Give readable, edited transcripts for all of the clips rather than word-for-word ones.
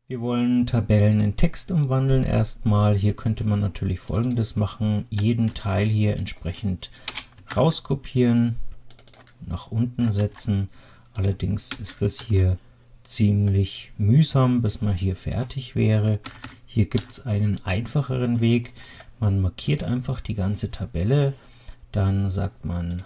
Wir wollen Tabellen in Text umwandeln erstmal. Hier könnte man natürlich Folgendes machen: jeden Teil hier entsprechend rauskopieren, nach unten setzen. Allerdings ist das hier ziemlich mühsam, bis man hier fertig wäre. Hier gibt es einen einfacheren Weg. Man markiert einfach die ganze Tabelle, dann sagt man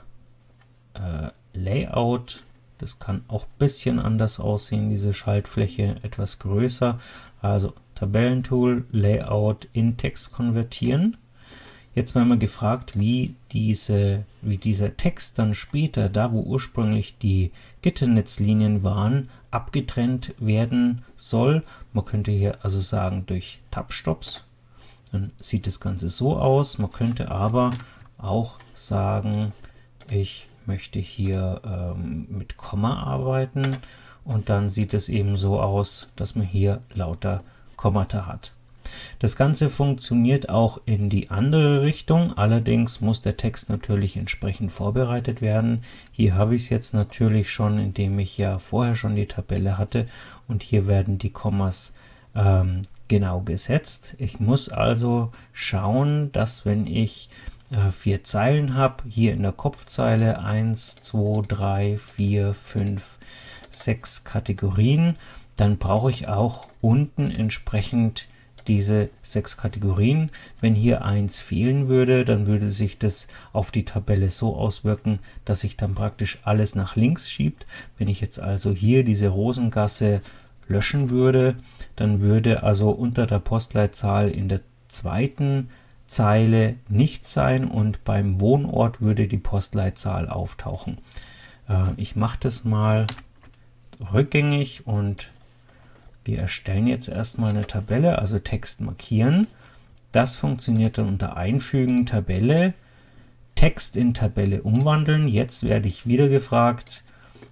Layout. Das kann auch ein bisschen anders aussehen, diese Schaltfläche etwas größer. Also Tabellentool, Layout in Text konvertieren. Jetzt werden wir gefragt, wie dieser Text dann später, da wo ursprünglich die Gitternetzlinien waren, abgetrennt werden soll. Man könnte hier also sagen durch Tab-Stops. Dann sieht das Ganze so aus. Man könnte aber auch sagen, ich möchte hier mit Komma arbeiten, und dann sieht es eben so aus, dass man hier lauter Kommata hat. Das Ganze funktioniert auch in die andere Richtung, allerdings muss der Text natürlich entsprechend vorbereitet werden. Hier habe ich es jetzt natürlich schon, indem ich ja vorher schon die Tabelle hatte, und hier werden die Kommas genau gesetzt. Ich muss also schauen, dass, wenn ich 4 Zeilen habe, hier in der Kopfzeile 1, 2, 3, 4, 5, 6 Kategorien, dann brauche ich auch unten entsprechend diese 6 Kategorien. Wenn hier 1 fehlen würde, dann würde sich das auf die Tabelle so auswirken, dass sich dann praktisch alles nach links schiebt. Wenn ich jetzt also hier diese Rosengasse löschen würde, dann würde also unter der Postleitzahl in der zweiten Zeile nichts sein, und beim Wohnort würde die Postleitzahl auftauchen. Ich mache das mal rückgängig, und wir erstellen jetzt erstmal eine Tabelle, also Text markieren. Das funktioniert dann unter Einfügen, Tabelle, Text in Tabelle umwandeln. Jetzt werde ich wieder gefragt,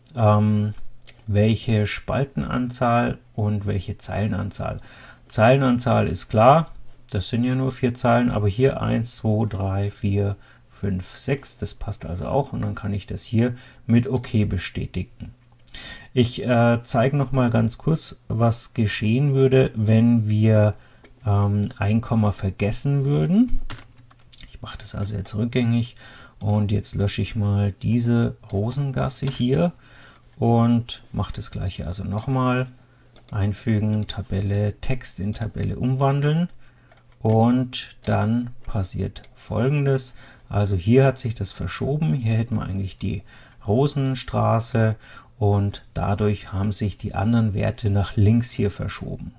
welche Spaltenanzahl und welche Zeilenanzahl. Zeilenanzahl ist klar, das sind ja nur 4 Zeilen, aber hier 1, 2, 3, 4, 5, 6, das passt also auch, und dann kann ich das hier mit OK bestätigen. Ich zeige noch mal ganz kurz, was geschehen würde, wenn wir ein Komma vergessen würden. Ich mache das also jetzt rückgängig, und jetzt lösche ich mal diese Rosengasse hier und mache das gleiche also nochmal. Einfügen, Tabelle, Text in Tabelle umwandeln. Und dann passiert Folgendes: Also hier hat sich das verschoben, hier hätten wir eigentlich die Rosenstraße, und dadurch haben sich die anderen Werte nach links hier verschoben.